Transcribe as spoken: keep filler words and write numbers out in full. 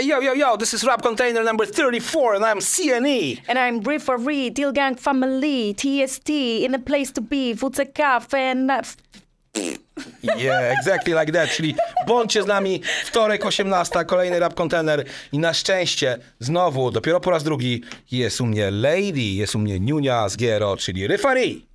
Hey, yo, yo, yo, this is Rap Kontener number thirty-four, and I'm C N E. And I'm Ryfa Ri, D I I L Gang Familii, T S T, in a place to be, W C K, fan... Yeah, exactly like that, czyli bądźcie z nami, wtorek osiemnasta, kolejny Rap Kontener i na szczęście znowu, dopiero po raz drugi jest u mnie Lady, jest u mnie Niunia z Giero, czyli Ryfa Ri.